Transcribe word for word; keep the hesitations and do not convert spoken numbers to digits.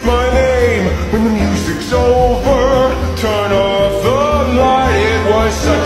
my name when the music's over. Turn off the light, it was such